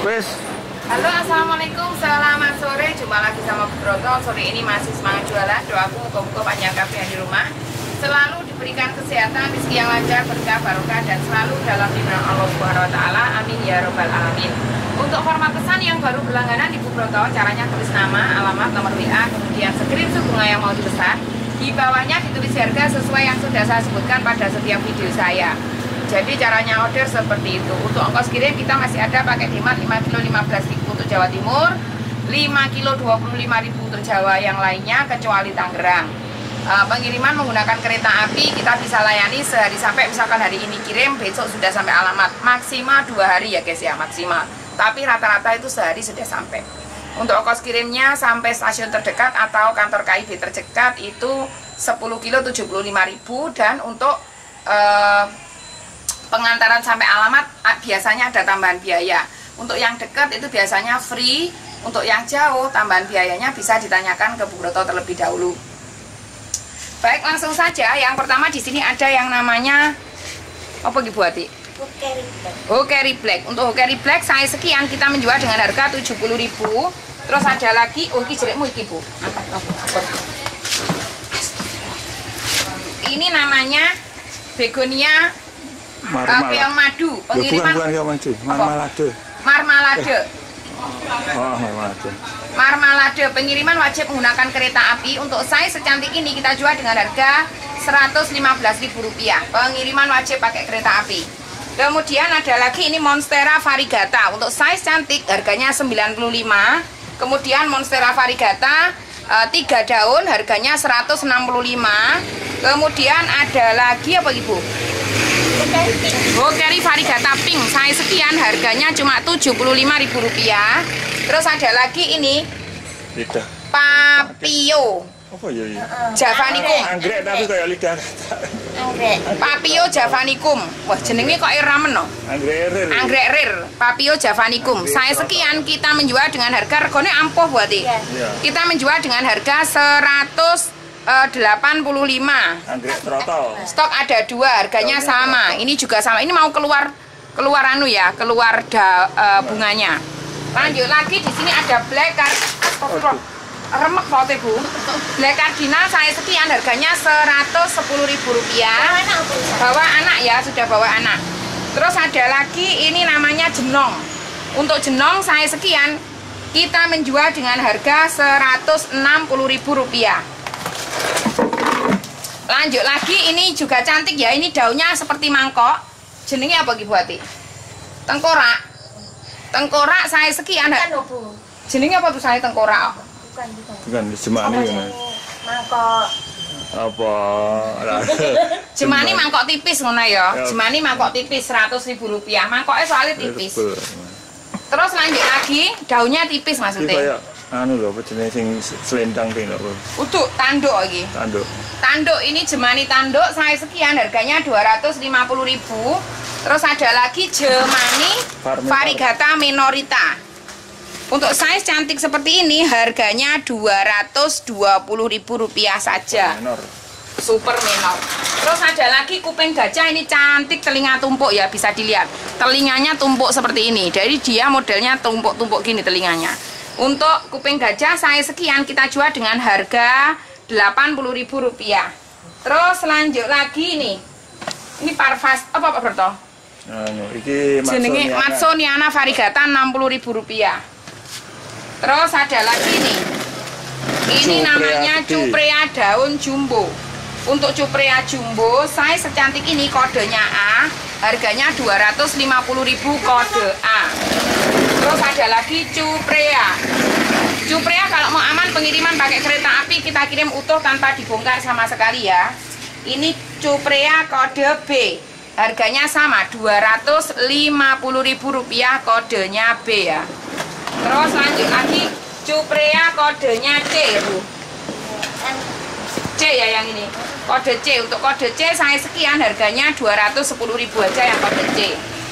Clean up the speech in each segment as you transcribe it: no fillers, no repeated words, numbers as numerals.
Wes. Halo, assalamualaikum, selamat sore. Jumpa lagi sama Bu Broto. Sore ini masih semangat jualan. Doaku moga-moga panjang kafe di rumah selalu diberikan kesehatan, rezeki yang lancar, berkah barokah, dan selalu dalam lindungan Allah Subhanahu Wa Taala. Amin ya robbal alamin. Untuk format pesan yang baru berlangganan di Bu Broto, caranya tulis nama, alamat, nomor WA, kemudian screenshot bunga yang mau dipesan. Di bawahnya ditulis harga sesuai yang sudah saya sebutkan pada setiap video saya. Jadi caranya order seperti itu. Untuk ongkos kirim kita masih ada paket hemat 5 kilo 15.000 untuk Jawa Timur, 5 kilo 25.000 untuk Jawa yang lainnya kecuali Tangerang. Pengiriman menggunakan kereta api kita bisa layani sehari sampai, misalkan hari ini kirim, besok sudah sampai alamat. Maksimal 2 hari ya guys ya, maksimal. Tapi rata-rata itu sehari sudah sampai. Untuk ongkos kirimnya sampai stasiun terdekat atau kantor KIB terdekat itu 10 kilo 75.000, dan untuk pengantaran sampai alamat biasanya ada tambahan biaya. Untuk yang dekat itu biasanya free, untuk yang jauh tambahan biayanya bisa ditanyakan ke Bu Broto terlebih dahulu. Baik, langsung saja. Yang pertama di sini ada yang namanya apa Bu Ati? Hokeri Black. Untuk Hokeri Black size sekian kita menjual dengan harga 70.000. Terus ada lagi, oh ini jerekmu iki Bu. Ini namanya begonia keong madu. Pengiriman bukan keong madu, marmalade. Marmalade. Oh, marmalade. Marmalade. Pengiriman wajib menggunakan kereta api. Untuk size secantik ini kita jual dengan harga Rp115.000. Pengiriman wajib pakai kereta api. Kemudian ada lagi ini Monstera Variegata. Untuk size cantik harganya 95. Kemudian Monstera Variegata 3 daun harganya 165. Kemudian ada lagi apa Ibu? Hokeri Variegata Pink size sekian harganya cuma Rp75.000. Terus ada lagi ini Lidah Papio apa ya ini? Javanicum. Anggrek tapi kayak lidah. Papio Javanicum. Wah jenenge kok ramen no. Anggrek rare. Anggrek rare Papio Javanicum. Saya sekian kita menjual dengan harga regane ampuh buat Iya. Kita menjual dengan harga 185. Anggrek trotol. Stok ada 2, harganya sama. Ini juga sama. Ini mau keluar anu ya, keluar bunganya. Lanjut lagi di sini ada black cardinal. Remek foto Bu. Black cardinal saya sekian harganya Rp110.000. Bawa anak ya, sudah bawa anak. Terus ada lagi ini namanya jenong. Untuk jenong saya sekian kita menjual dengan harga Rp160.000. Lanjut lagi, ini juga cantik ya. Ini daunnya seperti mangkok. Jenengnya apa Bu Ati? Tengkorak. Tengkorak saya sekian. Jenengnya apa tuh saya tengkorak? Bukan jemani kan. Mangkok. Apa? Jemani mangkok tipis ngono ya. Jemani mangkok tipis Rp100.000. Mangkoknya soalnya tipis. Terus lanjut lagi, daunnya tipis maksudnya. Kayak anu lho, apa jenenge sing selendang ping lho. Uduk tanduk iki. Tanduk. Tanduk ini jemani tanduk saya sekian harganya Rp250.000. Terus ada lagi jemani Variegata Minorita. Untuk size cantik seperti ini harganya Rp220.000 saja. Minor. Super minor. Terus ada lagi kuping gajah, ini cantik, telinga tumpuk ya, bisa dilihat. Telinganya tumpuk seperti ini. Jadi dia modelnya tumpuk-tumpuk gini telinganya. Untuk kuping gajah saya sekian kita jual dengan harga Rp80.000. Terus lanjut lagi nih. Ini parfas apa Pak Berto? Iki jenenge Matsoniana Variegata Rp60.000. Terus ada lagi nih. Ini namanya Cuprea daun jumbo. Untuk Cuprea jumbo size secantik ini kodenya A, harganya Rp250.000 kode A. Terus ada lagi Cuprea. Cuprea kalau mau aman pengiriman pakai kereta api kita kirim utuh tanpa dibongkar sama sekali ya. Ini Cuprea kode B. Harganya sama Rp250.000 kodenya B ya. Terus lanjut lagi Cuprea kodenya C Bu. C ya yang ini. Kode C. Untuk kode C saya sekian harganya Rp210.000 aja yang kode C.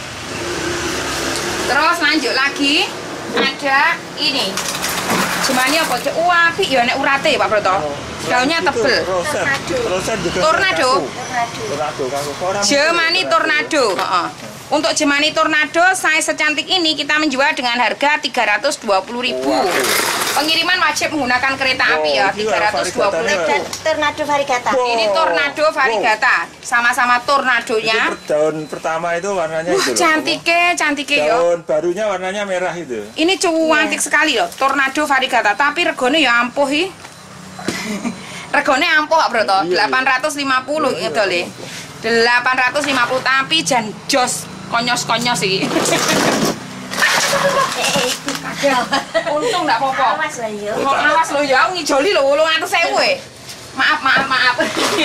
Terus lanjut lagi ada ini. Jemani apa? Wah, apik ya nek urate Pak Broto. Daunnya tebel. Tornado. Tornado. Jemani tornado. Untuk Jemani Tornado size secantik ini kita menjual dengan harga 320.000. Pengiriman wajib menggunakan kereta api ya, 320.000. Dan Tornado Variegata. Ini Tornado Variegata, sama-sama tornadonya. Itu daun pertama itu warnanya itu loh. Cantiknya ya. Daun barunya warnanya merah itu. Ini cantik sekali loh, Tornado Variegata. Tapi regone ya ampuh hi. Regone ampuh Pak Broto, 850 itu le. 850 tapi jan jos konyos-konyos iki. Untung ndak apa-apa. Awas lah yo. Awas lho ya, ngijoli lho 800.000 Maaf.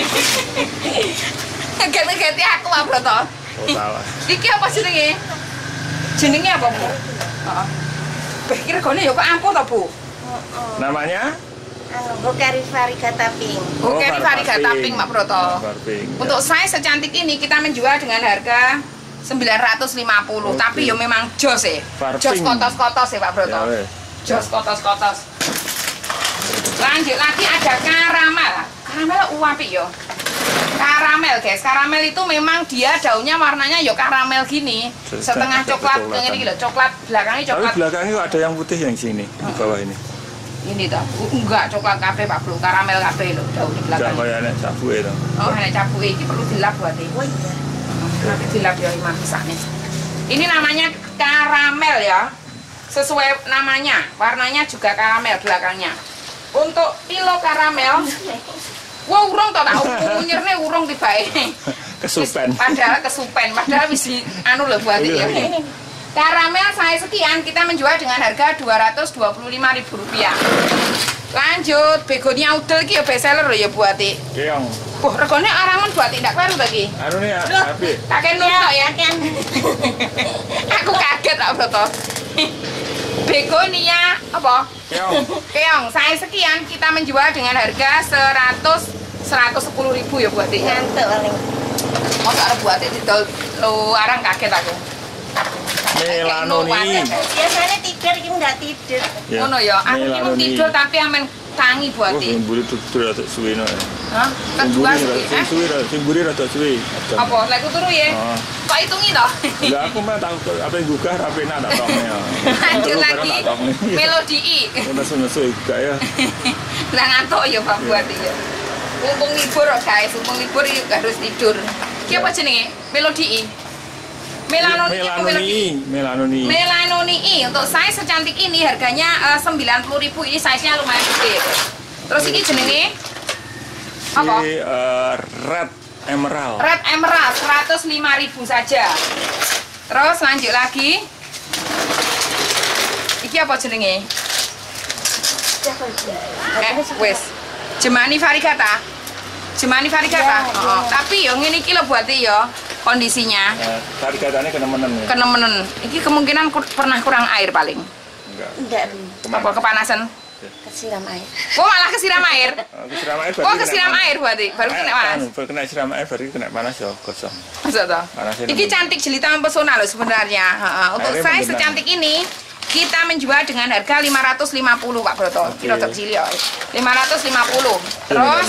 Ganti aku Pak Broto. Oh, salah. Iki apa jenenge? Jenenge apa, Bu? Heeh. Iki regane ya kok ampuh to, Bu? Namanya? Bokari Variegata Pink. Bokari Variegata Pink, Pak Broto. Untuk size secantik ini kita menjual dengan harga 950. Tapi ya memang jos ya. Jos kotos-kotos ya Pak Broto. Jos kotos-kotos. Lanjut lagi ada karamel. Karamel apik ya. Karamel guys, karamel itu memang dia daunnya warnanya ya karamel gini. Setengah coklat, ini loh, coklat belakangnya coklat. Tapi belakangnya kok ada yang putih yang sini di bawah ini. Ini toh, enggak coklat kafe Pak Bro, karamel kafe loh, daun di belakang. Enggak kayak enek cabuke to. Oh, enek cabuke iki perlu dilap buat ini. Oh iya. Nanti dilap ya Imam pisahnya. Ini namanya karamel ya. Sesuai namanya, warnanya juga karamel belakangnya. Untuk pilo karamel, wah urung toh tahu punyirnya urung tibae. Kesupen. Padahal wis anu lho buat ya. Karamel saya sekian kita menjual dengan harga Rp225.000. Lanjut, begonia udel ki ya bestseller lho ya buati. Keong. Wah, regane arangan buati ndak kleru ta ki? Anu nih apik. Kakek nuntuk ya. Aku kaget tak Broto. Begonia apa? Keong. Saya sekian kita menjual dengan harga 110.000 ya buati. Ngantuk paling. Masa arep buati didol lo arang kaget aku. Melanoni. Biasanya tidur ini nggak tidur. Ngono ya, aku ki mau tidur tapi amen tangi buati. Mburi tidur rada suwe no. Hah? Kedua sih, Sing mburi rada suwe. Apa? Lek turu ya? Kok hitungi toh? Lah aku mah tak apa yang gugah rapi nak tak tongnya. Lanjut lagi. Melodi I. Nesu-nesu juga ya. Lah ngantuk ya Pak buati ya. Mumpung libur guys, mumpung libur harus tidur. Ki apa jenenge? Melodi I. Melanoni I untuk size secantik ini harganya 90.000. Ini size-nya lumayan gede. Terus ini jenenge apa? Red Emerald. Red Emerald 105.000 saja. Terus lanjut lagi. Iki apa jenenge? Wes. Jemani Variegata. Tapi yo ngene iki lho buati yo. Kondisinya Variegata kenemenen ya? Kenemenen. Iki kemungkinan pernah kurang air paling. Enggak. Apa kepanasan? Kesiram air. Oh malah kesiram air? Kesiram air. Oh kesiram air berarti? Baru kena panas? Baru kena siram air, baru kena panas ya gosong. Maksud toh? Iki cantik jelita mempesona loh sebenarnya. Untuk size secantik ini kita menjual dengan harga 550 Pak Broto. Kira tak cilik ya. 550. Terus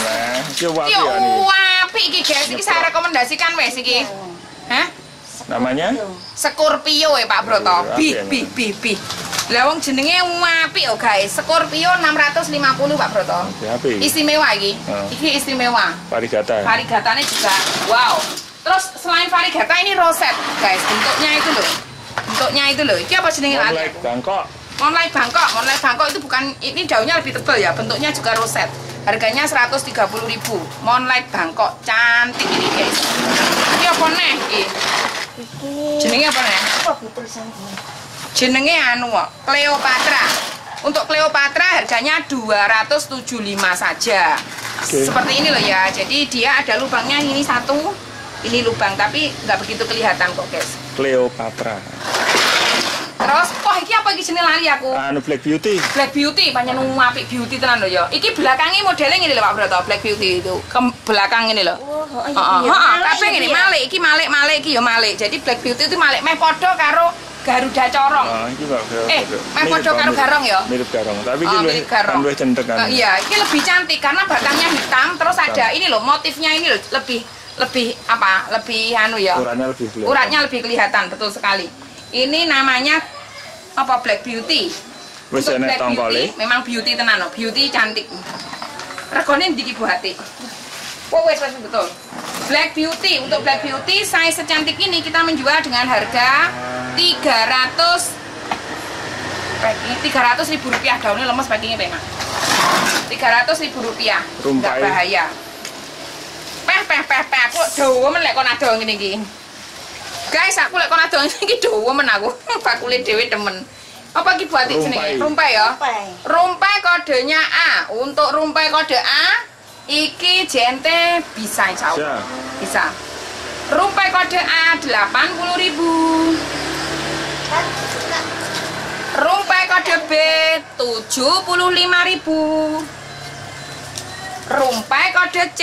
apik iki guys, iki saya rekomendasikan wes iki. Hah? Namanya? Scorpio ya Pak Broto. Bi. Lah wong jenenge apik oh guys. Scorpio 650 Pak Broto. Istimewa iki. Iki istimewa. Variegata. Variegatanya juga wow. Terus selain variegata ini roset guys. Bentuknya itu loh. Ini apa jenenge? Moonlight Bangkok itu bukan, ini daunnya lebih tebal ya. Bentuknya juga roset. Harganya 130.000. Moonlight Bangkok cantik ini guys. Ini apa nih? Jenenge apa nih? Apa betul sanggup? Jenenge anu Cleopatra. Untuk Cleopatra harganya 275 saja. Seperti ini loh ya. Jadi dia ada lubangnya ini satu. Ini lubang tapi nggak begitu kelihatan kok guys. Cleopatra. Terus, iki apa iki jenenge lali aku? Anu Black Beauty. Black Beauty, pancen apik beauty tenan lho ya. Iki belakangnya modelnya ngene lho Pak Broto, Black Beauty itu. Ke belakang ini lho. Heeh, kabeh ngene, malik iki malik iki ya malik. Jadi Black Beauty itu malik meh padha karo Garuda Corong. Iki kok. Meh padha karo garong ya. Mirip garong, tapi iki luwih cendek kan. Iya, iki lebih cantik karena batangnya hitam terus ada ini loh, motifnya ini loh lebih lebih apa? Lebih anu ya. Uratnya lebih kelihatan. Uratnya lebih kelihatan, betul sekali. Ini namanya apa? Black Beauty. Wis Untuk enek Black tongkole. Beauty memang beauty tenan, no. Beauty cantik. Regane ndi ki Bu Hati? Oh, wes betul. Black Beauty, untuk Black Beauty size secantik ini kita menjual dengan harga 300.000 rupiah. Daunnya lemes, packingnya enak. 300.000 rupiah. Enggak Rumpai. bahaya. Peh. Aku dawa men lek kon ado ngene iki. Guys, aku lek kon ado ngene iki dawa men aku. Bakule dhewe temen. Apa ki buat jenenge? Rumpai ya. Rumpai kodenya A. Untuk rumpai kode A, iki jente bisa insyaallah. Bisa. Rumpai kode A 80.000. Rumpai kode B 75.000. Rumpai kode C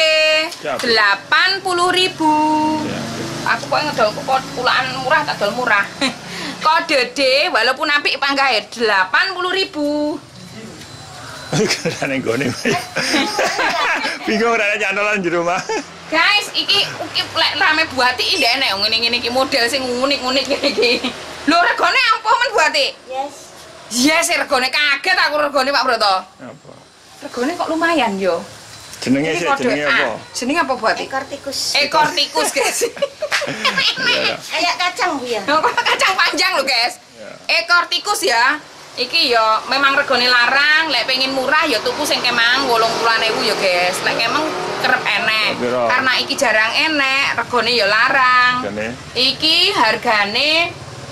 80.000. Aku kok ngedol kok pulaan murah tak dol murah. Kode D walaupun apik pangkahe 80.000. Karena gone. Bingung ora nyantolan di rumah. Guys, iki lek rame buati ndak enek ngene-ngene iki model sing unik-unik iki. Lho regane apa men buati? Yes. Yes, regane kaget aku regane Pak Broto. Apa? Regane kok lumayan yo. Jenenge sih jenenge apa? Jenenge apa buati? Ekor tikus. Ekor tikus, guys. Kayak kacang Bu ya. Kok kacang panjang lho, guys. Ekor tikus ya. Iki yo memang regane larang, lek pengen murah ya tuku sing kemang 80.000 ya, guys. Lek kemang kerep enek. Karena iki jarang enek, regane ya larang. Iki hargane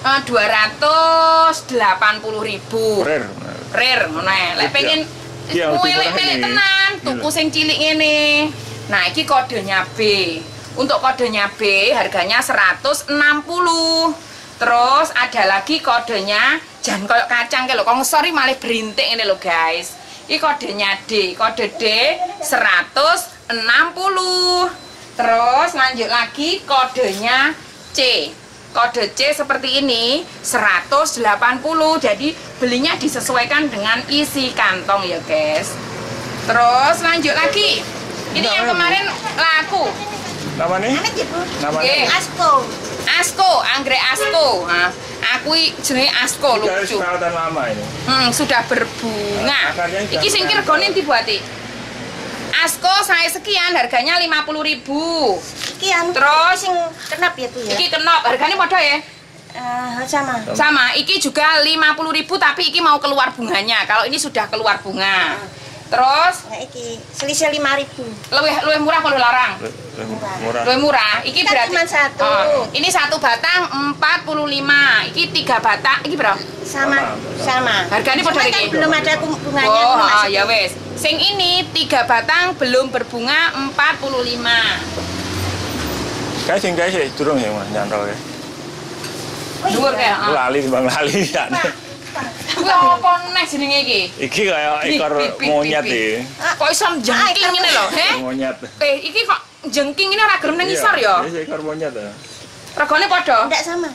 280.000. Rare ngene. Lek pengen milik tenan, tuku sing cilik ngene. Nah, iki kodenya B. Untuk kodenya B harganya 160. Terus ada lagi kodenya jan koyo kacang lho, kongsori malah berintik ngene lho, guys. Iki kodenya D. Kode D 160. Terus lanjut lagi kodenya C. Kode C seperti ini 180. Jadi belinya disesuaikan dengan isi kantong ya, guys. Terus lanjut lagi. Ini yang kemarin laku. Namanya? Namanya? Asko. Asko, anggrek Asko. Nah, aku jenenge Asko lucu. Perawatan lama ini. Sudah berbunga. Iki sing regane dibuati. Asko saya sekian harganya 50.000. Iki anu terus sing kenap ya tuh ya. Iki kenop harganya padha ya? Sama. Sama, iki juga 50.000 tapi iki mau keluar bunganya. Kalau ini sudah keluar bunga. Terus nah, iki selisih 5.000. Luwih murah kalau larang. Luwih murah. Iki berarti cuma satu. Ini satu batang 45. Iki 3 batang. Iki berapa? Sama. Harganya padha iki. Belum ada bunganya. Oh, ya wes. Sing ini 3 batang belum berbunga 45. Kayak sing kayak durung ya Mas nyantol ya. Dhuwur kayak. Lali bang lali ya. Kuwi apa neh jenenge iki? Iki kayak ekor monyet iki. Kok iso jengking ngene lho, he? Monyet. Iki kok jengking ini ora gelem nang ngisor ya? Iya, ekor monyet ya. Regane padha? Enggak sama.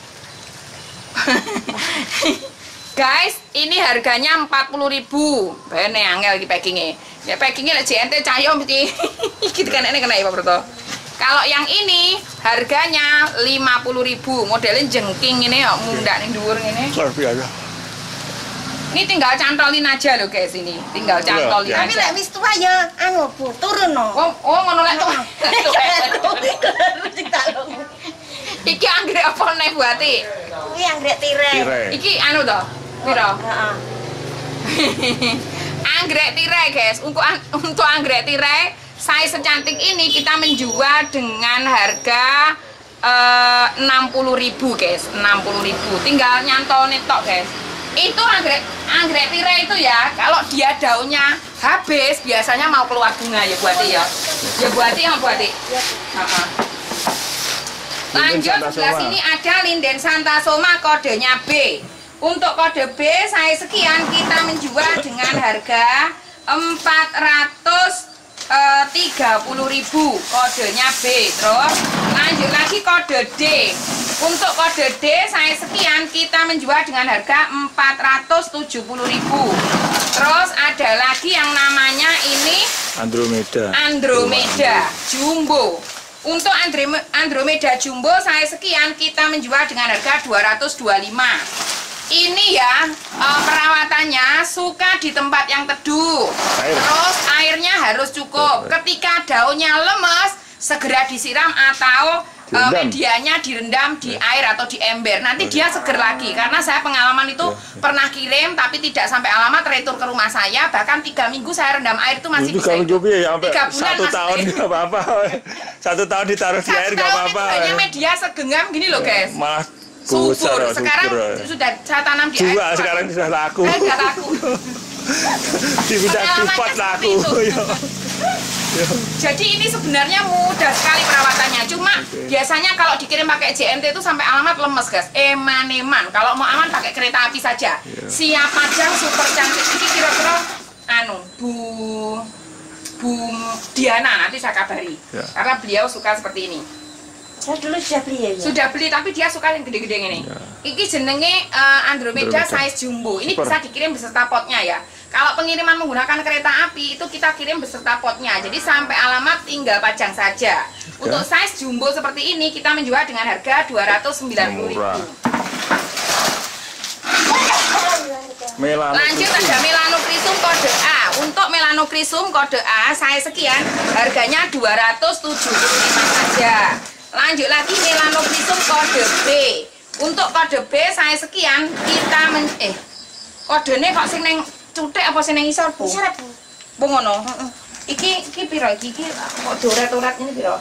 Guys, ini harganya 40.000. Bene angel iki packinge. Ya packinge lek JNT cahyo mesti iki tekanane kena ya Pak Broto. Kalau yang ini harganya 50.000. Modelnya jengking ini ya mundak ning dhuwur ngene. Luar biasa. Ini tinggal cantolin aja loh guys ini. Tinggal cantolin Tapi aja. lek wis tua ya anu Bu, turun no. Oh ngono lek tuh. Iki anggrek apa nih buati? Kuwi anggrek tirai. Iki anu toh. Piro? Heeh. Anggrek tirai guys. Untuk anggrek tirai size secantik ini kita menjual dengan harga 60.000 guys. 60.000. Tinggal nyantol tok guys. Itu anggrek tirai itu ya, kalau dia daunnya habis biasanya mau keluar bunga ya buati ya. Ya buati yang buati. Lanjut sebelah sini ada linden Santasoma kodenya B. Untuk kode B saya sekian kita menjual dengan harga 430.000 kodenya B. Terus lanjut lagi kode D. Untuk kode D saya sekian kita menjual dengan harga 470.000. Terus ada lagi yang namanya ini Andromeda Jumbo. Untuk Andromeda Jumbo saya sekian, kita menjual dengan harga 225. Ini ya perawatannya suka di tempat yang teduh. Terus airnya harus cukup. Ketika daunnya lemes, segera disiram atau medianya direndam di air atau di ember. Nanti dia seger lagi. Karena saya pengalaman itu pernah kirim tapi tidak sampai alamat, retur ke rumah saya. Bahkan 3 minggu saya rendam air itu masih bisa. 3 bulan 1 tahun nggak apa-apa. 1 tahun ditaruh di air nggak apa-apa. Hanya media segenggam gini loh guys. Malah subur. Sekarang sudah saya tanam di air. Sekarang sudah laku. Sudah laku. Di bidang cepat laku. Jadi ini sebenarnya mudah sekali perawatannya. Cuma biasanya kalau dikirim pakai JNT itu sampai alamat lemes guys. Eman-eman. Kalau mau aman pakai kereta api saja. Siap pajang super cantik. Ini kira-kira Bu Diana nanti saya kabari. Karena beliau suka seperti ini. Saya dulu sudah beli ya? Sudah beli, tapi dia suka yang gede-gede ini. Iki jenenge Andromeda size jumbo. Ini bisa dikirim beserta potnya ya. Kalau pengiriman menggunakan kereta api itu kita kirim beserta potnya. Jadi sampai alamat tinggal pajang saja. Untuk size jumbo seperti ini kita menjual dengan harga 290.000. Lanjut ada Melanochrysum kode A. Untuk Melanochrysum kode A saya sekian, harganya 275 saja. Lanjut lagi Melanochrysum kode B. Untuk kode B saya sekian, kita kodenya kok sing neng cutek apa sing neng isor, Bu? Isor, Bu. Bu ngono. Iki piro iki? Kok dorat-dorat ini piro?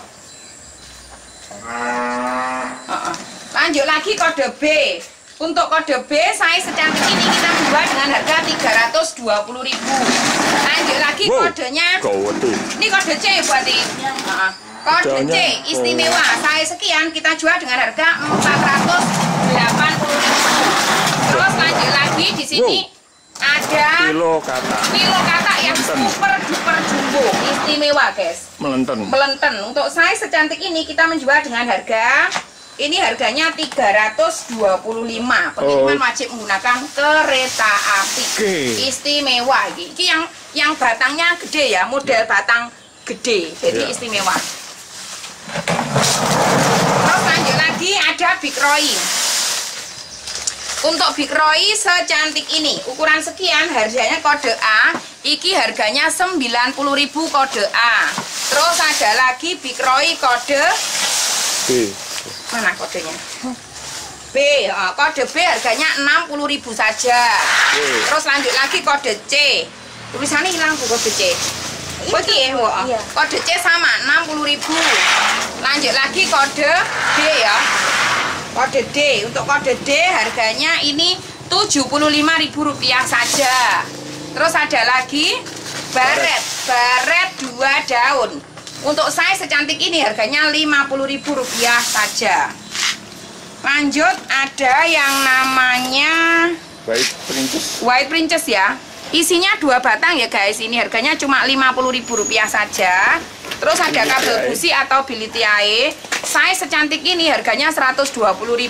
Lanjut lagi kode B. Untuk kode B saya secantik ini kita menjual dengan harga 320.000. Lanjut lagi kodenya. Ini kode C berarti. Kode C istimewa saya sekian, kita jual dengan harga 480.000. Terus lanjut lagi di sini ada kilo kata yang super duper jumbo istimewa guys. Melenten. Untuk saya secantik ini kita menjual dengan harga, ini harganya 325. Pengiriman wajib menggunakan kereta api. Istimewa ini. Ini yang batangnya gede ya, model batang gede, jadi istimewa. Terus lanjut lagi ada Big Roy. Untuk Big Roy secantik ini, ukuran sekian, harganya kode A. Iki harganya 90.000 kode A. Terus ada lagi Big Roy kode B. Mana kodenya? B, kode B harganya 60.000 saja. Terus lanjut lagi kode C. Tulisannya hilang kode C. Kode C sama 60.000. Lanjut lagi kode D ya. Kode D. Untuk kode D harganya ini 75.000 saja. Terus ada lagi baret 2 daun. Untuk saya secantik ini harganya 50.000 saja. Lanjut ada yang namanya White Princess ya. Isinya 2 batang ya guys. Ini harganya cuma 50.000 saja. Terus ada kabel busi atau bilitiae. Saya secantik ini harganya 120.000.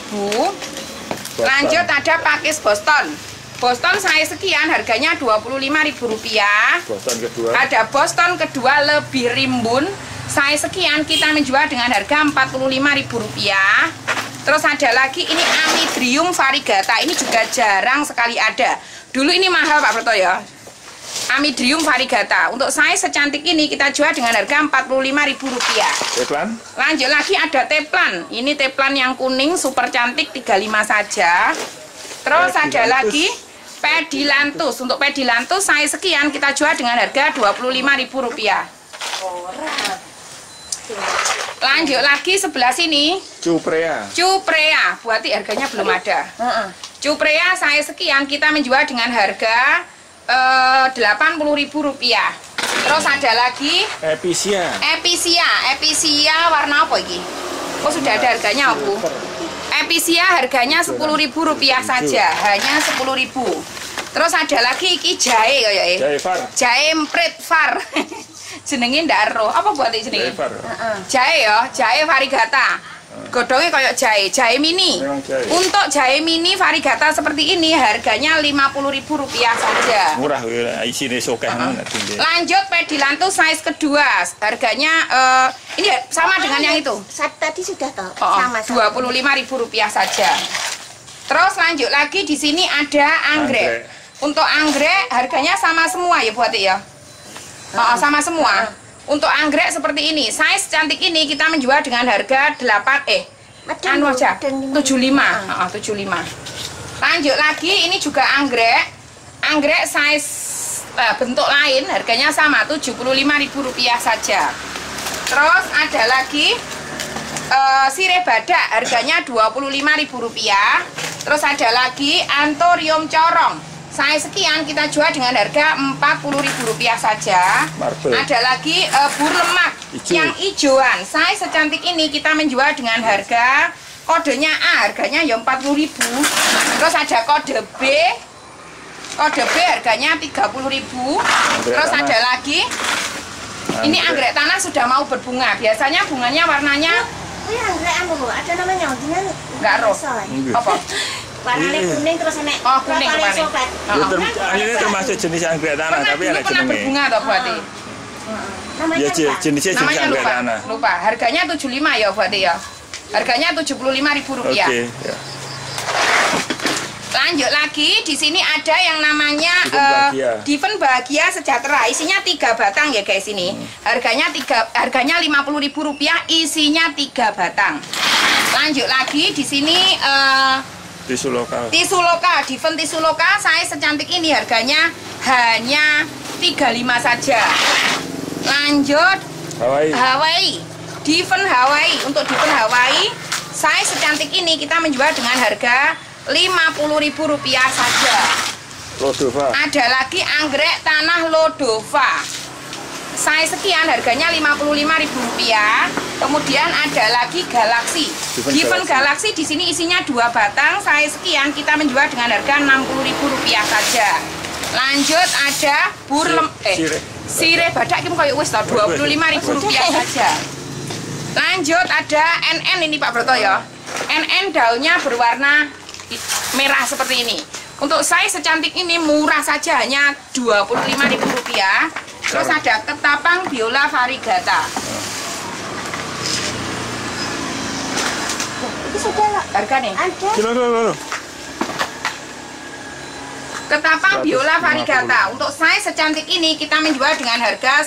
Lanjut ada pakis Boston. Boston saya sekian, harganya 25.000 rupiah. Ada Boston kedua lebih rimbun. Saya sekian, kita menjual dengan harga 45.000 rupiah. Terus ada lagi ini Amydrium variegata. Ini juga jarang sekali ada. Dulu ini mahal Pak Broto ya. Amydrium variegata. Untuk saya secantik ini kita jual dengan harga 45.000 rupiah. Teplan. Lanjut lagi ada teplan. Ini teplan yang kuning super cantik 35 saja. Terus ada lagi Pedilanthus. Untuk Pedilanthus saya sekian, kita jual dengan harga 25.000 rupiah. Lanjut lagi sebelah sini Cuprea. Berarti harganya belum ada. Cuprea saya sekian, kita menjual dengan harga 80.000 rupiah. Terus ada lagi Episia warna apa ini? Oh sudah ada harganya Bu. Episia harganya 10.000 rupiah saja, hanya 10.000. Terus ada lagi iki jahe kaya jahe emprit far. Jenenge ndak ero. Apa buat jenenge? Jahe ya, jahe variegata. Godongnya kayak jahe mini. Memang jahe. Untuk jahe mini variegata seperti ini harganya Rp50.000 saja. Murah isine sokeh Lanjut pedilantu size kedua. Harganya ini sama dengan yang itu. Tadi sudah toh. Oh, Sama. Rp25.000 saja. Terus lanjut lagi di sini ada anggrek. Untuk anggrek harganya sama semua ya Bu Ati ya. Sama semua. Untuk anggrek seperti ini, size cantik ini kita menjual dengan harga 75. Lanjut lagi, ini juga anggrek. Anggrek size bentuk lain, harganya sama Rp75.000 saja. Terus ada lagi sirih badak, harganya Rp25.000. Terus ada lagi antorium corong. Saya sekian kita jual dengan harga Rp40.000 saja. Marble. Ada lagi bur lemak yang hijauan. Saya secantik ini kita menjual dengan harga kodenya A, harganya ya Rp40.000. Terus ada kode B. Kode B harganya Rp30.000. Terus ada lagi ini anggrek tanah sudah mau berbunga. Biasanya bunganya warnanya anggrek ada namanya enggak roh. Apa? Warnanya kuning terus enek. Oh, kuning kemarin. Ini termasuk jenis anggrek tanah, tapi ada pernah jenenge. berbunga toh Bu Ati? Ya jenisnya jenis Namanya anggrek tanah. lupa. Harganya 75 ya Bu Ati ya. Harganya Rp75.000. Oke, ya. Lanjut lagi, di sini ada yang namanya Diven Bahagia Sejahtera. Isinya 3 batang ya guys ini. Harganya Rp50.000, isinya 3 batang. Lanjut lagi di sini Tisu lokal. tisu lokal, Diven tisu lokal saya secantik ini harganya hanya 35 saja. Lanjut Hawaii. Diven Hawaii. Untuk Diven Hawaii saya secantik ini kita menjual dengan harga Rp50.000 saja. Lodova. Ada lagi anggrek tanah Lodova. Saya sekian harganya Rp55.000. Kemudian ada lagi Galaxy. Diven Galaxy di sini isinya 2 batang. Saya sekian kita menjual dengan harga Rp60.000 saja. Lanjut ada sirih badak kita kayak wis Rp25.000 saja. Lanjut ada NN ini Pak Broto ya. NN daunnya berwarna merah seperti ini. Untuk saya secantik ini murah saja hanya Rp25.000. Terus ada ketapang biola variegata. Itu sudah lah. Harga nih. Ada. Kilo. Ketapang biola variegata. Untuk saya secantik ini kita menjual dengan harga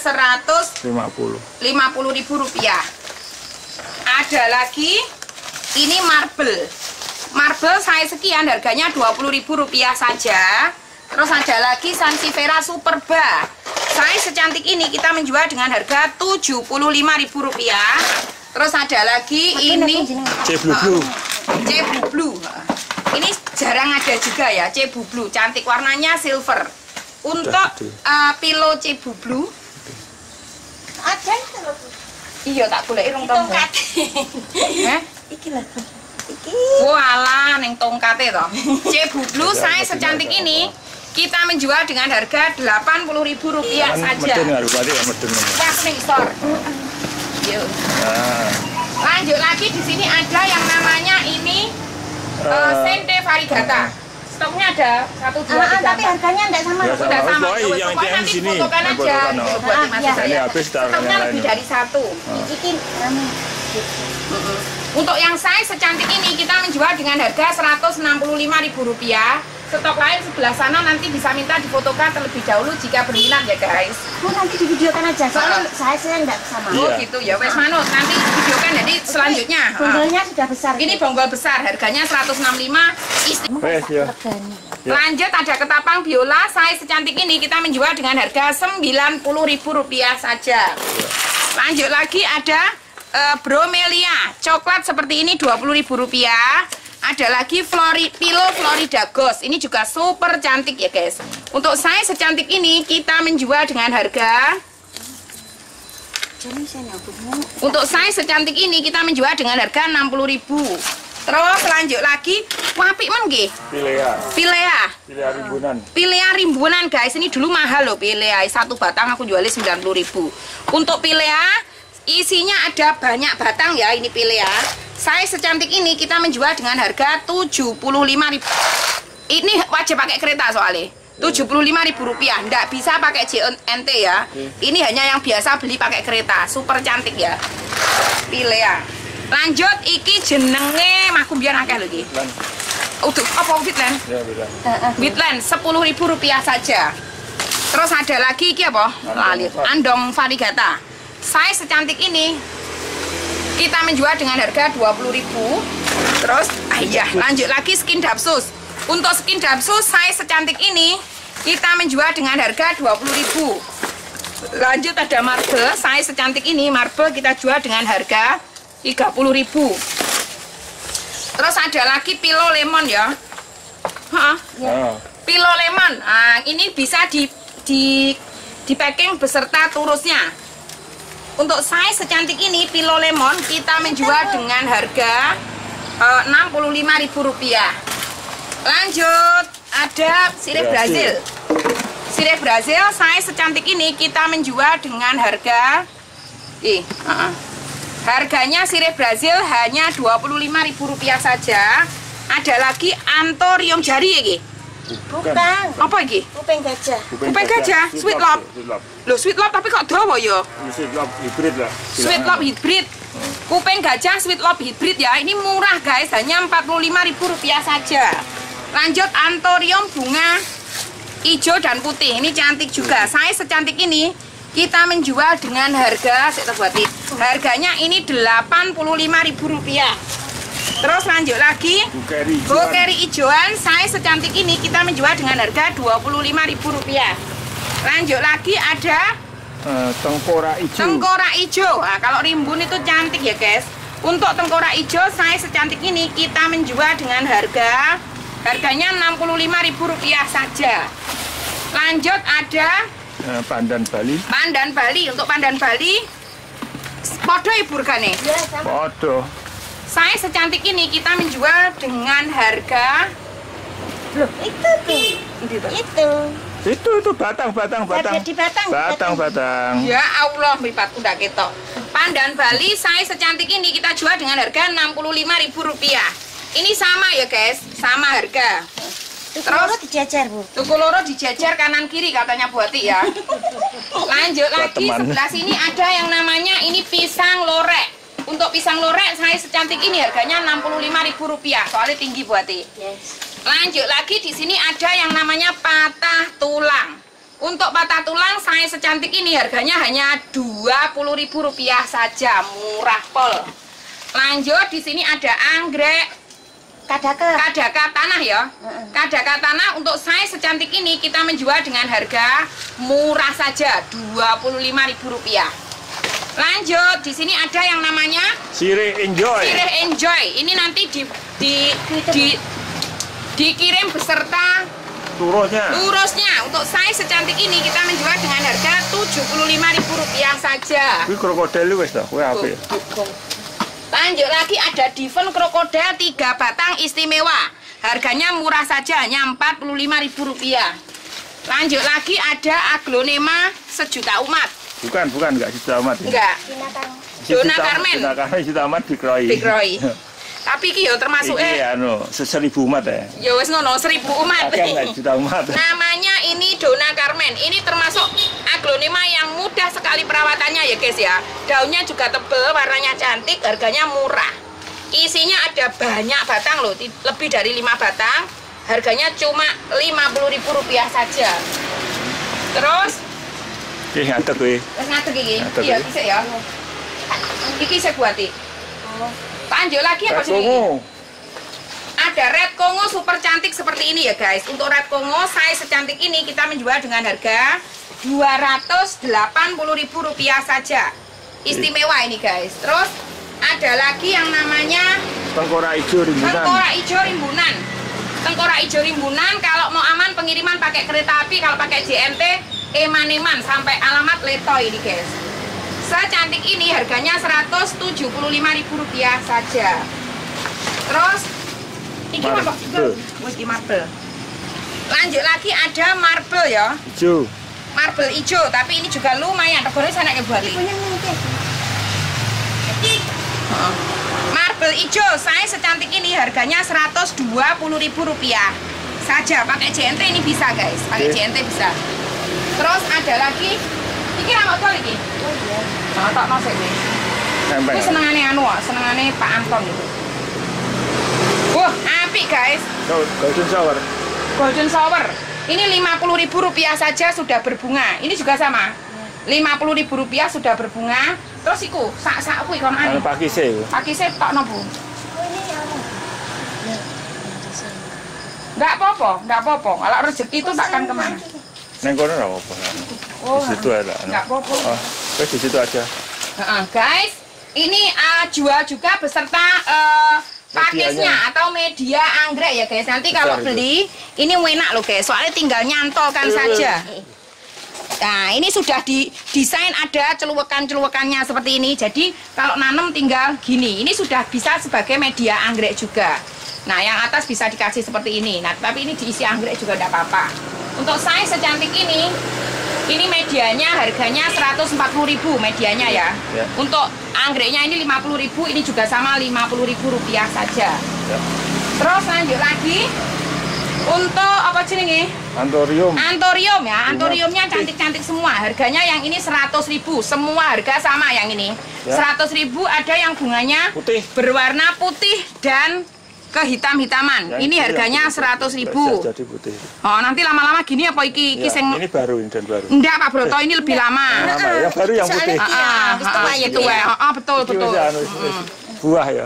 Rp150.000. Ada lagi ini marble. Marble saya sekian harganya Rp20.000 saja. Terus ada lagi Sansevieria Superba. Saya secantik ini kita menjual dengan harga Rp75.000. Terus ada lagi ini C Blue. Ini jarang ada juga ya, C Blue. Cantik warnanya silver. Untuk pilo C Blue Ada. iya tak boleh irung tonggo. Iki lah. Iki. Walah ning tongkate to. C Blue saya secantik ini kita menjual dengan harga Rp80.000 saja. Pas ning store. Yuk. Lanjut lagi di sini ada yang namanya ini Sente variegata. Stoknya ada 1, 2, 3, 4. Tapi harganya enggak sama. Sudah sama. Yang Nanti sini. fotokan aja buat Mas Ini habis stoknya lebih dari 1. Iki Untuk yang size secantik ini kita menjual dengan harga Rp165.000. Stok lain sebelah sana nanti bisa minta difotokan terlebih dahulu jika berminat ya guys. Bu nanti divideokan aja. Soalnya saya enggak sama. Oh gitu ya, wes manut. Nanti videokan jadi selanjutnya. Bonggolnya sudah besar. Ini bonggol besar, harganya 165. Ya. Lanjut ada ketapang biola, saya secantik ini kita menjual dengan harga Rp90.000 saja. Lanjut lagi ada bromelia, coklat seperti ini Rp20.000. Ada lagi pilo Florida Ghost. Ini juga super cantik ya guys. Untuk saya secantik ini kita menjual dengan harga Untuk size secantik ini kita menjual dengan harga Rp60.000. Terus lanjut lagi, apik men nggih? Pilea rimbunan guys. Ini dulu mahal loh pilea. Satu batang aku jualnya Rp90.000. Untuk pilea isinya ada banyak batang ya, ini pilea. Saya secantik ini kita menjual dengan harga 75.000. Ini wajib pakai kereta soalnya. 75.000 rupiah, nggak bisa pakai JNT ya. Ini hanya yang biasa beli pakai kereta, super cantik ya. Pilih ya. Lanjut, iki jenenge maku biar akeh lho iki. Udah, apa Witland? Ya, bilang. Witland 10.000 rupiah saja. Terus ada lagi iki apa? Lali. Andong varigata. Saya secantik ini kita menjual dengan harga 20.000. Terus, lanjut lagi skin dapsus. Untuk skin dapsus saya secantik ini kita menjual dengan harga 20.000. Lanjut ada marble, saya secantik ini marble kita jual dengan harga 30.000. Terus ada lagi pilo lemon ya. Pilo lemon. Nah, ini bisa di packing beserta turusnya. Untuk saya secantik ini pilo lemon kita menjual dengan harga 65.000 rupiah. Lanjut, ada sirih Brazil. Sirih Brazil saya secantik ini kita menjual dengan harga harganya sirih Brazil hanya 25.000 rupiah saja. Ada lagi antorium jari iki. Bukan. Apa iki? Kuping gajah. Kuping gajah, sweet love. Loh, sweet love tapi kok dawa ya? Sweet love hybrid lah. Sweet love hybrid. Kuping gajah sweet love hybrid ya. Ini murah guys, hanya 45.000 rupiah saja. Lanjut antorium bunga hijau dan putih. Ini cantik juga. Saya secantik ini kita menjual dengan harga harganya ini 85.000 rupiah. Terus lanjut lagi bokeri hijauan saya secantik ini kita menjual dengan harga 25.000 rupiah. Lanjut lagi ada tengkorak hijau. Tengkorak hijau. Nah, kalau rimbun itu cantik ya guys. Untuk tengkorak hijau saya secantik ini kita menjual dengan harganya 65.000 rupiah saja. Lanjut ada pandan Bali. Pandan Bali. Untuk pandan Bali podo ibu regane. Ya, sama. Podo. Saya secantik ini kita menjual dengan harga Loh, itu tuh. Itu batang. Di batang. Ya Allah, mripat udah ketok. Pandan Bali saya secantik ini kita jual dengan harga 65.000 rupiah. Ini sama ya guys, sama harga. Terus dijajar, Bu. Tuku loro dijajar kanan kiri katanya Buati ya. Lanjut lagi, teman. sebelah sini ada yang namanya ini pisang lorek. Untuk pisang lorek saya secantik ini harganya 65.000 rupiah, soalnya tinggi Buati. Yes. Lanjut lagi di sini ada yang namanya patah tulang. Untuk patah tulang saya secantik ini harganya hanya 20.000 rupiah saja, murah pol. Lanjut di sini ada anggrek kadaka tanah ya. Kadaka tanah untuk saya secantik ini kita menjual dengan harga murah saja 25.000 rupiah. Lanjut di sini ada yang namanya Sirih Enjoy. Sirih Enjoy. Ini nanti dikirim beserta turusnya. Untuk saya secantik ini kita menjual dengan harga 75.000 rupiah saja. Kuwi krokodil wis ta, kuwi apik. Lanjut lagi ada Devon krokodil 3 batang istimewa. Harganya murah saja, hanya 45.000 rupiah. Lanjut lagi ada aglonema sejuta umat. Bukan enggak sejuta umat. Enggak. Dona Carmen. Dona Carmen sejuta umat dikroi. Tapi iki yo termasuk iki anu 1.000 umat ya. Ya wis ngono 1.000 umat. Juta umat. Namanya ini Dona Carmen. Ini termasuk aglonema yang mudah sekali perawatannya ya guys ya. Daunnya juga tebal, warnanya cantik, harganya murah. Isinya ada banyak batang loh, lebih dari 5 batang. Harganya cuma 50.000 rupiah saja. Terus Iki ngadeg kuwi. wis ngadeg iki. Ngadeg Iya, iki. iki ya. Iki saya buati. Lanjut lagi apa sih? Ada red Congo super cantik seperti ini ya guys. Untuk red Congo saya secantik ini kita menjual dengan harga 280.000 rupiah saja. Istimewa ini guys. Terus ada lagi yang namanya Tengkorak hijau rimbunan. tengkorak hijau rimbunan. Tengkorak hijau rimbunan kalau mau aman pengiriman pakai kereta api, kalau pakai JNT eman-eman sampai alamat Leto ini guys. Secantik ini harganya 175.000 rupiah saja. Terus ini apa? Ini marble. Lanjut lagi ada marble ya. Hijau. Marble hijau, tapi ini juga lumayan. Regane sana ke Bali. Marble sandal hijau saya secantik ini harganya Rp120.000 saja. Pakai JNT ini bisa guys, pakai JNT bisa. Terus ada lagi, ini rambut tol ini. Oh iya. Nah, tak nosek nih. Ini senengannya senengannya Pak Anton gitu. Wah, apik guys. Golden shower. Golden shower. Ini Rp50.000 saja sudah berbunga. Ini juga sama. Rp50.000 sudah berbunga. Terus iku sak kuwi kon anu. Pakise iku. Pakise tok no, Bu. Oh ini anu. Enggak apa-apa, enggak apa-apa. Kalau rezeki itu takkan kemana. Neng kono ora apa-apa. Oh, Di situ ada. enggak apa-apa. Oh, di situ aja. Guys, ini jual juga beserta pakisnya atau media anggrek ya guys. Nanti kalau beli ini enak loh guys. Soalnya tinggal nyantolkan saja. Nah, ini sudah didesain ada celuwekan-celuwekannya seperti ini. Jadi kalau nanam tinggal gini. Ini sudah bisa sebagai media anggrek juga. Nah, yang atas bisa dikasih seperti ini. Nah, tapi ini diisi anggrek juga tidak apa-apa. Untuk size secantik ini medianya harganya Rp140.000 medianya ya. Untuk anggreknya ini Rp50.000, ini juga sama Rp50.000 saja. Terus lanjut lagi. Untuk apa jenenge? Antorium. Antorium ya, antoriumnya cantik-cantik semua. Harganya yang ini Rp100.000, semua harga sama yang ini. Rp100.000 ada yang bunganya putih, berwarna putih dan kehitam-hitaman. Ini harganya Rp100.000. Jadi putih. Oh, nanti lama-lama gini apa iki ini baru dan baru. Enggak, Pak Broto, ini lebih lama. Yang baru yang putih. Betul. Buah ya.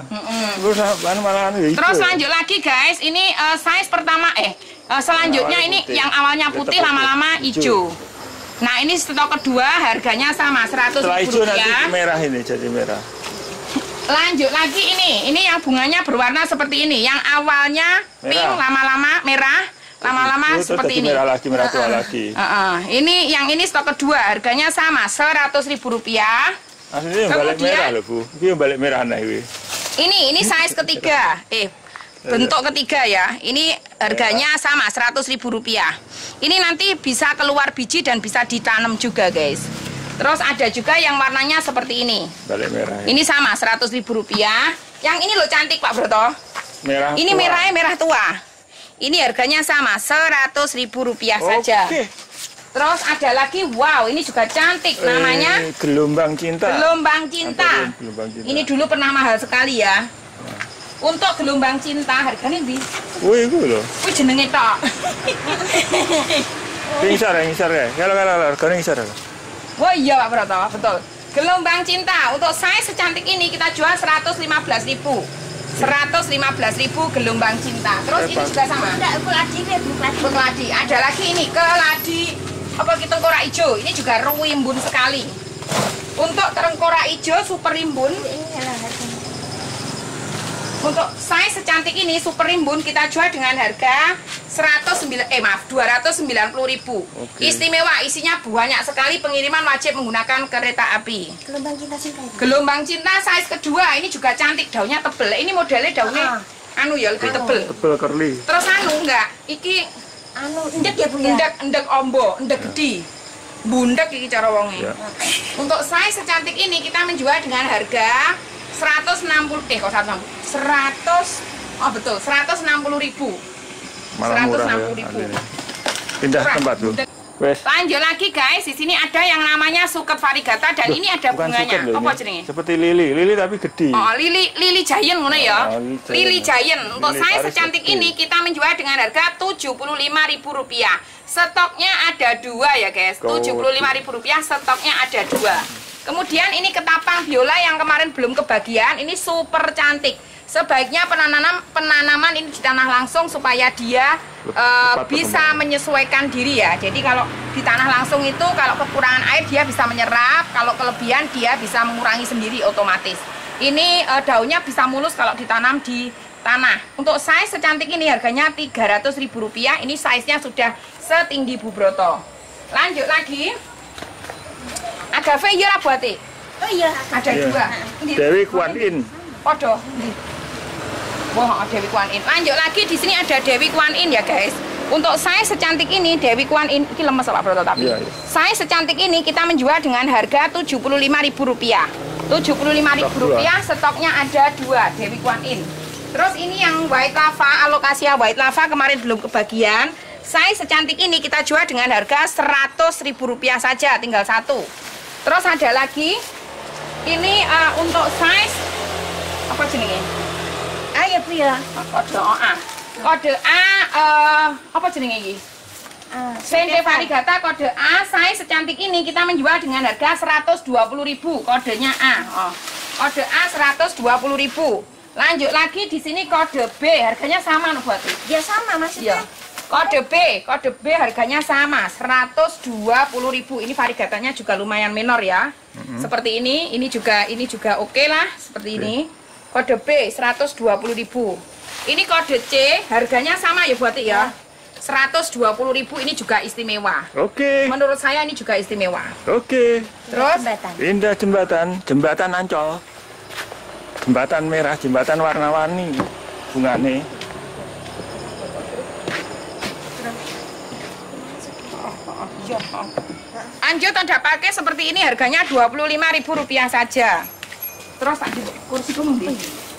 Terus lanjut lagi guys, ini size pertama selanjutnya ini yang awalnya putih lama-lama hijau. Nah, ini stok kedua harganya sama Rp100.000. Setelah hijau nanti merah ini jadi merah. Lanjut lagi ini yang bunganya berwarna seperti ini. Yang awalnya pink lama-lama merah, lama-lama seperti ini. Merah lagi, merah tua lagi. Ini yang ini stok kedua harganya sama Rp100.000. Aslinya yang balik merah loh Bu. Ini yang balik merah nah ini. Ini size ketiga. Bentuk ketiga ya. Ini harganya sama Rp100.000. Ini nanti bisa keluar biji dan bisa ditanam juga guys. Terus ada juga yang warnanya seperti ini. Balik merah. Ya. Ini sama Rp100.000. Yang ini loh cantik Pak Broto. Merah. Ini tua. Merahnya merah tua. Ini harganya sama Rp100.000 saja. Terus ada lagi, wow, ini juga cantik, namanya Gelombang Cinta. Gelombang Cinta. Ini dulu pernah mahal sekali ya. Untuk Gelombang Cinta harganya bi. Wih, itu loh. Wih, jenenge tok. Ngisar ya. Kalau harganya ngisar. Wah iya Pak Broto, betul. Gelombang Cinta untuk size secantik ini kita jual Rp115.000. Rp115.000 Gelombang Cinta. Terus ini juga sama. Keladi. Ada lagi ini keladi. Apa kita tengkorak hijau, ini juga rimbun sekali. Untuk tengkorak hijau super rimbun, untuk size secantik ini super rimbun kita jual dengan harga Rp290.000. Istimewa, isinya banyak sekali, pengiriman wajib menggunakan kereta api. Gelombang Cinta size kedua, ini juga cantik, daunnya tebel. Ini modelnya daunnya lebih tebel. Tebel curly. Terus enggak, iki endek ya Bu ya? Endek ombo, endek gede. Bundek iki cara wonge. Untuk size secantik ini kita menjual dengan harga Rp160.000. Malah murah ya. Pindah tempat Bu. Lanjut lagi guys, di sini ada yang namanya suket variegata dan ini ada bunganya. Apa jenenge? Seperti lili tapi gede. Oh, lili giant ngono ya. Lili giant. Untuk size secantik ini kita menjual dengan harga Rp75.000. Stoknya ada 2 ya guys. Rp75.000 stoknya ada 2. Kemudian ini ketapang biola yang kemarin belum kebagian, ini super cantik. Sebaiknya penanaman ini di tanah langsung supaya dia bisa menyesuaikan diri ya. Jadi kalau di tanah langsung itu kalau kekurangan air dia bisa menyerap, kalau kelebihan dia bisa mengurangi sendiri otomatis. Ini daunnya bisa mulus kalau ditanam di tanah. Untuk size secantik ini harganya Rp300.000. Ini size-nya sudah setinggi Bu Broto. Lanjut lagi. Agave iya buati. Oh iya, ada 2. Dewi Kwan In. Podo. Wah, Dewi Kwan In. Lanjut lagi, di sini ada Dewi Kwan In ya guys. Untuk size secantik ini Dewi Kwan In, ini lemes Pak Broto tapi. Size secantik ini kita menjual dengan harga Rp75.000. Rp75.000, stoknya ada 2, Dewi Kwan In. Terus ini yang white lava, alokasia white lava kemarin belum kebagian. Size secantik ini kita jual dengan harga Rp100.000 saja, tinggal 1. Terus ada lagi, ini untuk size, apa jenenge? Ayo Bu ya. Kode A. Kode A, apa jenenge ini? Sente Varigata kode A, size secantik ini kita menjual dengan harga Rp120.000, kodenya A. Kode A Rp120.000. Lanjut lagi di sini kode B, harganya sama loh buat Ya sama maksudnya. Kode B harganya sama Rp120.000. Ini varigatanya juga lumayan minor ya. Seperti ini juga oke lah seperti ini. Kode B Rp120.000. Ini kode C harganya sama ya buat ya. Rp120.000, ini juga istimewa. Oke. Menurut saya ini juga istimewa. Oke. Terus Indah jembatan Ancol. Jembatan merah, jembatan warna-warni bungane. Lanjut ada pakai seperti ini, harganya Rp25.000 saja. Terus ada kursi kamu di.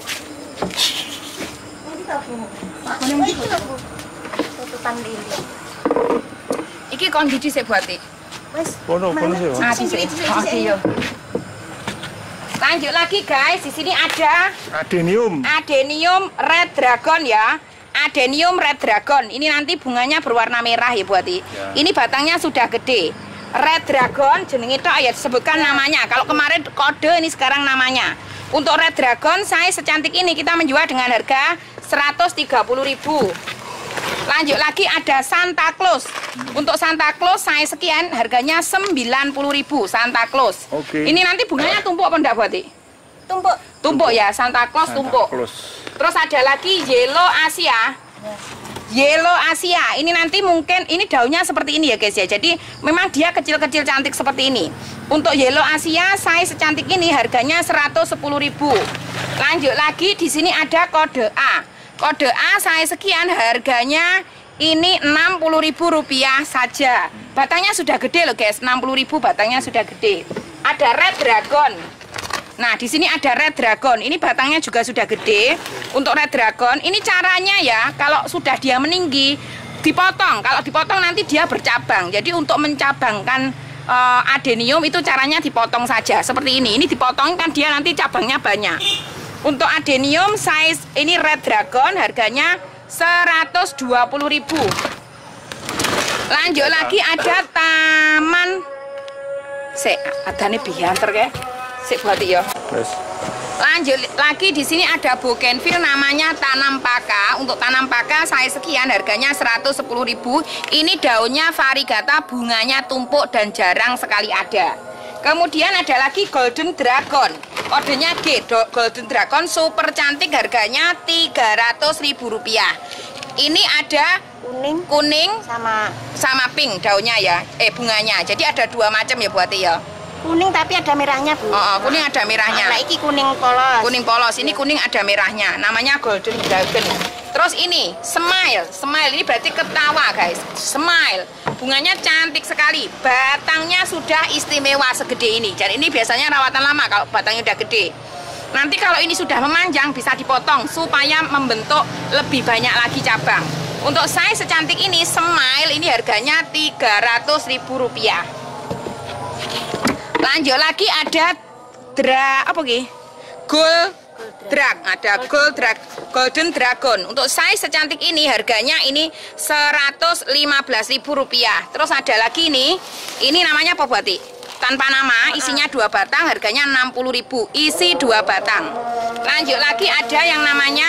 Tutupan lili. Iki kondisi saya buati. Wes. Kono sih. Iya. Lanjut lagi guys, di sini ada Adenium Red Dragon ya. Adenium Red Dragon. Ini nanti bunganya berwarna merah ya buati. Ya. Ini batangnya sudah gede. Red Dragon jenenge tok ya disebutkan namanya. Kalau kemarin kode, ini sekarang namanya. Untuk Red Dragon saya secantik ini kita menjual dengan harga Rp130.000. Lanjut lagi ada Santa Claus. Untuk Santa Claus saya sekian, harganya Rp90.000 Santa Claus. Oke. Ini nanti bunganya tumpuk apa enggak buati? Tumpuk ya, Santa Claus tumpuk. Terus ada lagi Yellow Asia. Yellow Asia. Ini nanti mungkin ini daunnya seperti ini ya guys ya. Jadi memang dia kecil-kecil cantik seperti ini. Untuk Yellow Asia saya secantik ini harganya Rp110.000. Lanjut lagi di sini ada kode A. Kode A saya sekian, harganya ini Rp60.000 saja. Batangnya sudah gede loh guys, Rp60.000 batangnya sudah gede. Ada Red Dragon. Nah, di sini ada Red Dragon. Ini batangnya juga sudah gede. Untuk Red Dragon, ini caranya ya, kalau sudah dia meninggi, dipotong. Kalau dipotong nanti dia bercabang. Jadi untuk mencabangkan adenium itu caranya dipotong saja. Seperti ini. Ini dipotong kan dia nanti cabangnya banyak. Untuk adenium size ini Red Dragon harganya Rp120.000. Lanjut lagi ada taman adane bianter kayak. Sik buat ya. Lanjut lagi di sini ada bougainville namanya tanam paka. Untuk tanam paka saya sekian, harganya Rp110.000. Ini daunnya varigata, bunganya tumpuk dan jarang sekali ada. Kemudian ada lagi Golden Dragon. Kodenya G, Golden Dragon super cantik, harganya Rp300.000. Ini ada kuning sama pink daunnya ya, bunganya. Jadi ada dua macam ya buat ya. Kuning tapi ada merahnya Bu. Kuning ada merahnya. Nah, ini kuning polos. Kuning polos, ini kuning ada merahnya. Namanya Golden Dragon. Terus ini Smile ini berarti ketawa guys. Smile, bunganya cantik sekali. Batangnya sudah istimewa segede ini. Dan ini biasanya rawatan lama kalau batangnya udah gede. Nanti kalau ini sudah memanjang bisa dipotong supaya membentuk lebih banyak lagi cabang. Untuk saya secantik ini Smile ini harganya Rp300.000. Lanjut lagi ada Golden Dragon. Untuk size secantik ini harganya ini Rp115.000. Terus ada lagi ini namanya apa buati? Tanpa nama, isinya 2 batang, harganya Rp60.000. Isi 2 batang. Lanjut lagi ada yang namanya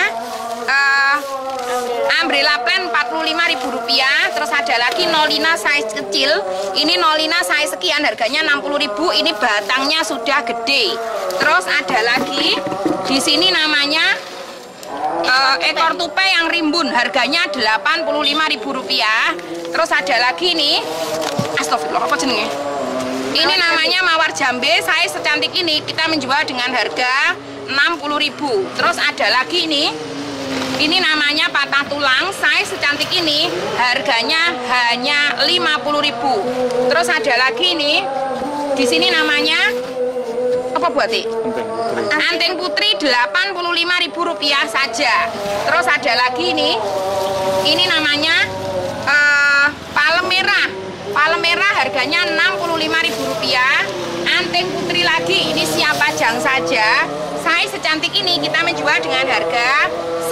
Umbrella Plant Rp45.000. Terus ada lagi Nolina size kecil. Ini Nolina size sekian, harganya Rp60.000. Ini batangnya sudah gede. Terus ada lagi di sini namanya ekor tupai yang rimbun, harganya Rp85.000. Terus ada lagi nih, astagfirullah, apa jenenge? Ini namanya mawar jambe, saya secantik ini kita menjual dengan harga Rp60.000. Terus ada lagi ini namanya patah tulang, saya secantik ini harganya hanya Rp50.000. Terus ada lagi di sini namanya Apa buati? Anting putri. Anting putri Rp85.000 saja. Terus ada lagi nih. Ini namanya palem merah. Palem merah harganya Rp65.000. Anting putri lagi, ini siap pajang saja. Size secantik ini kita menjual dengan harga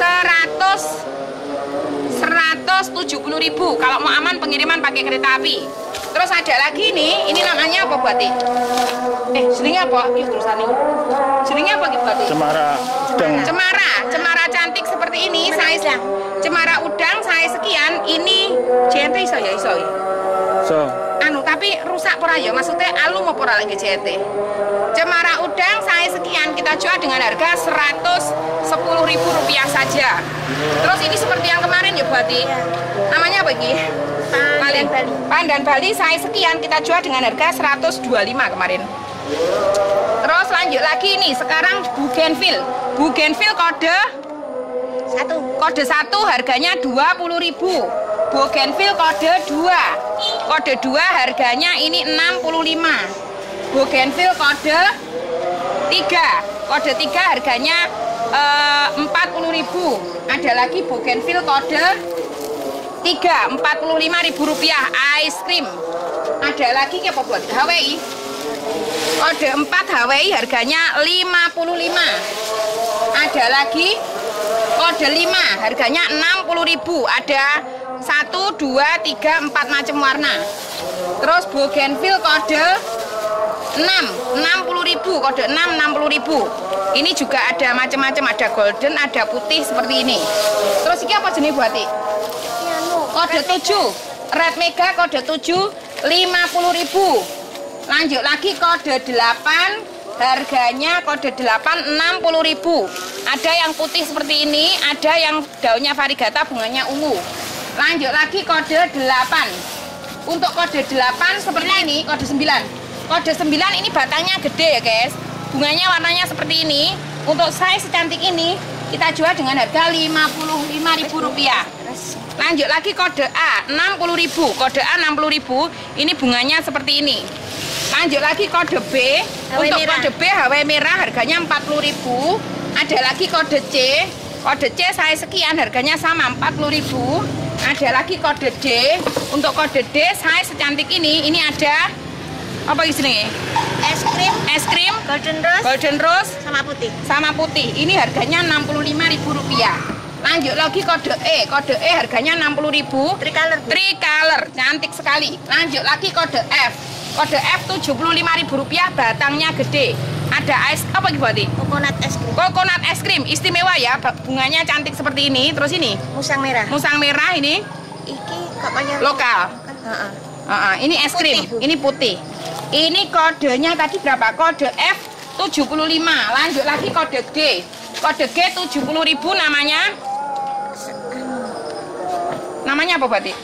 170.000. Kalau mau aman pengiriman pakai kereta api. Terus ada lagi nih, ini namanya apa buati? Jenenge apa? Iki tulisannya. Jenenge apa iki buati? Cemara udang. Cemara cantik seperti ini, size cemara udang size sekian. Ini JNT iso ya iso. So, Tapi rusak pora ya, maksudnya alum apa ora lagi JNT. Cemara udang size sekian kita jual dengan harga Rp110.000 saja. Terus ini seperti yang kemarin ya buati. Namanya apa iki? Pandan Bali size sekian kita jual dengan harga 125 kemarin. Terus lanjut lagi nih, sekarang Bougainville kode 1 harganya Rp20.000. Bougainville kode 2 harganya ini Rp65. Bougainville kode 3 harganya Rp40.000. Ada lagi Bougainville kode 3 Rp45.000 ice cream. Ada lagi apa buat Hawaii? Kode 4 Hawaii harganya Rp55. Ada lagi kode 5 harganya Rp60.000. Ada 1, 2, 3, 4 macam warna. Terus Bougainville kode 6 Rp60.000. Kode 6 Rp60.000. Ini juga ada macam-macam, ada golden, ada putih seperti ini. Terus ini apa jenis buati? Kode 7 Red Mega kode 7 Rp50.000. Lanjut lagi kode 8 harganya kode 8 Rp60.000. Ada yang putih seperti ini, ada yang daunnya variegata bunganya ungu. Lanjut lagi kode 8. Untuk kode 8 seperti ini, kode 9. Kode 9 ini batangnya gede ya guys. Bunganya warnanya seperti ini. Untuk size secantik ini kita jual dengan harga Rp55.000. Lanjut lagi kode A Rp60.000. Kode A Rp60.000. Ini bunganya seperti ini. Lanjut lagi kode B. Untuk kode B Hawaii merah harganya Rp40.000. Ada lagi kode C. Kode C size sekian harganya sama Rp40.000. Ada lagi kode D. Untuk kode D size secantik ini ada apa isinya? Es krim golden rose sama putih. Ini harganya Rp65.000. Lanjut lagi kode E harganya Rp60.000. Tricolor cantik sekali. Lanjut lagi kode F. Kode F Rp75.000, batangnya gede. Ada es apa gitu? Coconut es krim istimewa ya, bunganya cantik seperti ini. Terus ini musang merah ini. Iki lokal. Ini es krim, ini putih. Ini kodenya tadi berapa? Kode F 75. Lanjut lagi kode G. Kode G Rp70.000 namanya. Namanya apa berarti?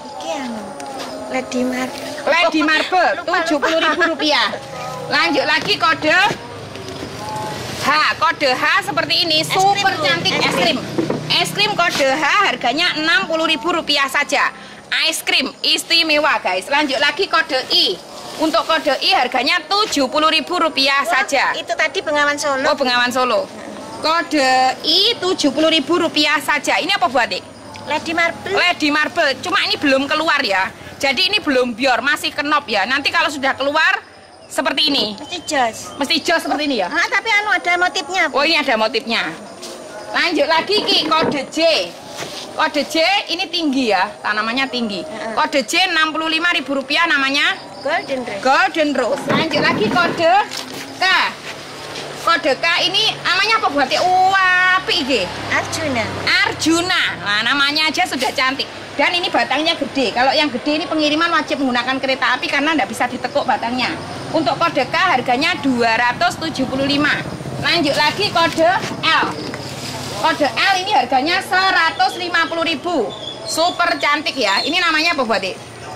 Lady Marble Rp70.000. Lanjut lagi kode H. Kode H seperti ini, super cantik es krim. Es krim kode H harganya Rp60.000 saja. Es krim istimewa guys. Lanjut lagi kode I. Untuk kode I harganya Rp70.000 saja. Itu tadi Bengawan Solo. Oh, Bengawan Solo. Kode I Rp70.000 saja. Ini apa buat Dik? Lady Marble. Cuma ini belum keluar ya. Jadi ini belum bior, masih kenop ya. Nanti kalau sudah keluar seperti ini. Mesti jos seperti ini ya. Tapi ada motifnya. Oh, ini ada motifnya. Lanjut lagi Ki, kode J. Kode J ini tinggi ya, tanamannya tinggi. Kode J Rp65.000 namanya Golden Rose. Lanjut lagi kode K. Kode K ini namanya apa buat ya? Api iki. Arjuna. Nah, namanya aja sudah cantik. Dan ini batangnya gede. Kalau yang gede ini pengiriman wajib menggunakan kereta api karena tidak bisa ditekuk batangnya. Untuk kode K harganya Rp275. Lanjut lagi kode L. Kode L ini harganya Rp150.000. Super cantik ya. Ini namanya apa buat Dik?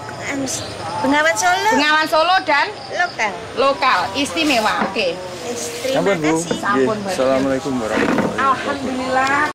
Bengawan Solo dan lokal istimewa. Oke. Terima kasih. Assalamualaikum warahmatullahi wabarakatuh. Alhamdulillah.